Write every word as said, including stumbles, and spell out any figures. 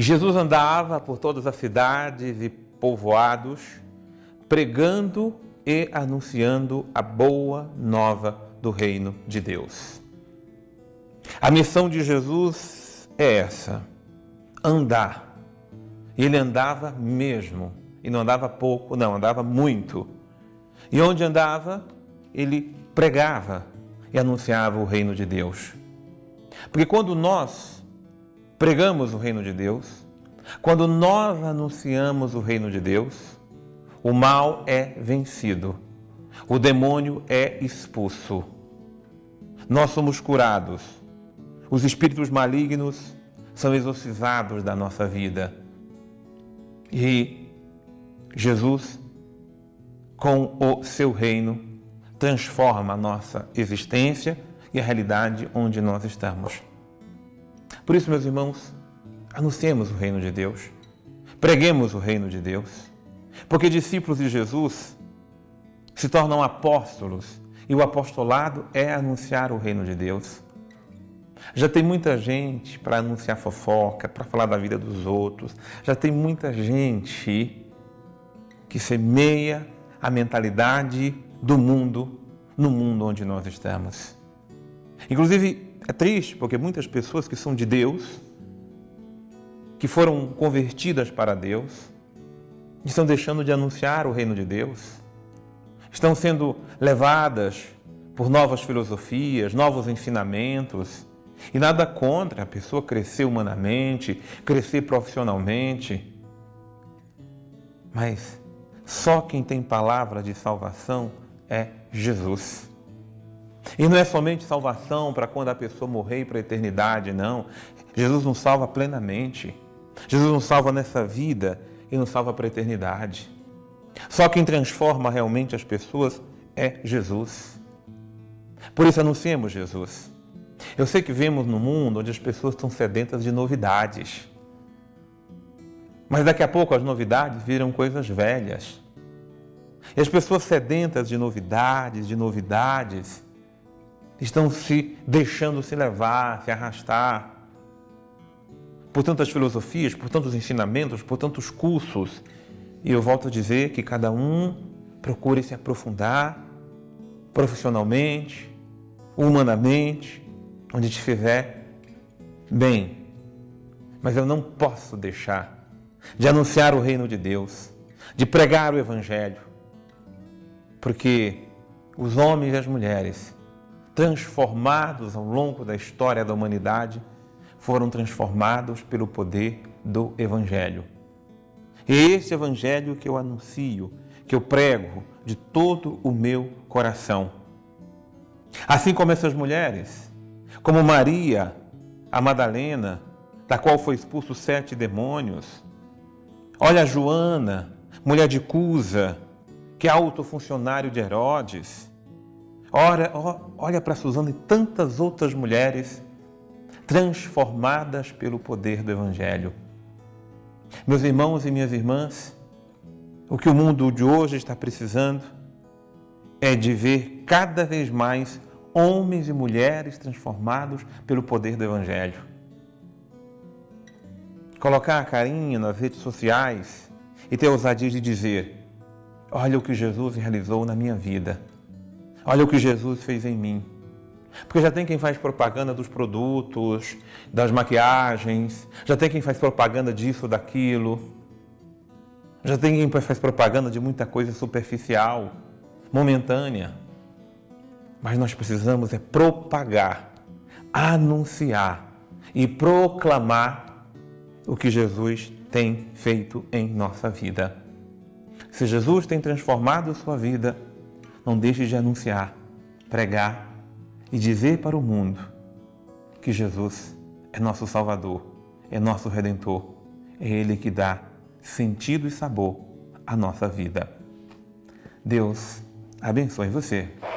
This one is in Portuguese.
Jesus andava por todas as cidades e povoados, pregando e anunciando a boa nova do reino de Deus. A missão de Jesus é essa: andar. E ele andava mesmo, e não andava pouco, não, andava muito. E onde andava, ele pregava e anunciava o reino de Deus. Porque quando nós pregamos o reino de Deus, quando nós anunciamos o reino de Deus, o mal é vencido, o demônio é expulso, nós somos curados, os espíritos malignos são exorcizados da nossa vida. E Jesus, com o seu reino, transforma a nossa existência e a realidade onde nós estamos. Por isso, meus irmãos, anunciemos o reino de Deus, preguemos o reino de Deus, porque discípulos de Jesus se tornam apóstolos e o apostolado é anunciar o reino de Deus. Já tem muita gente para anunciar fofoca, para falar da vida dos outros, já tem muita gente que semeia a mentalidade do mundo no mundo onde nós estamos. Inclusive, é triste porque muitas pessoas que são de Deus, que foram convertidas para Deus, estão deixando de anunciar o reino de Deus, estão sendo levadas por novas filosofias, novos ensinamentos, e nada contra a pessoa crescer humanamente, crescer profissionalmente, mas só quem tem palavra de salvação é Jesus. E não é somente salvação para quando a pessoa morrer e para a eternidade, não. Jesus nos salva plenamente. Jesus nos salva nessa vida e nos salva para a eternidade. Só quem transforma realmente as pessoas é Jesus. Por isso anunciemos Jesus. Eu sei que vivemos num mundo onde as pessoas estão sedentas de novidades. Mas daqui a pouco as novidades viram coisas velhas. E as pessoas sedentas de novidades, de novidades, estão se deixando se levar, se arrastar por tantas filosofias, por tantos ensinamentos, por tantos cursos. E eu volto a dizer que cada um procure se aprofundar profissionalmente, humanamente, onde te fizer bem. Mas eu não posso deixar de anunciar o reino de Deus, de pregar o Evangelho, porque os homens e as mulheres transformados ao longo da história da humanidade foram transformados pelo poder do Evangelho. E é esse Evangelho que eu anuncio, que eu prego de todo o meu coração. Assim como essas mulheres, como Maria, a Madalena, da qual foi expulso sete demônios. Olha a Joana, mulher de Cusa, que é alto funcionário de Herodes. Olha, olha para Susana e tantas outras mulheres transformadas pelo poder do Evangelho. Meus irmãos e minhas irmãs, o que o mundo de hoje está precisando é de ver cada vez mais homens e mulheres transformados pelo poder do Evangelho. Colocar a carinha nas redes sociais e ter a ousadia de dizer: olha o que Jesus realizou na minha vida. Olha o que Jesus fez em mim. Porque já tem quem faz propaganda dos produtos, das maquiagens, já tem quem faz propaganda disso, daquilo. Já tem quem faz propaganda de muita coisa superficial, momentânea. Mas nós precisamos é propagar, anunciar e proclamar o que Jesus tem feito em nossa vida. Se Jesus tem transformado sua vida, não deixe de anunciar, pregar e dizer para o mundo que Jesus é nosso Salvador, é nosso Redentor, é Ele que dá sentido e sabor à nossa vida. Deus abençoe você.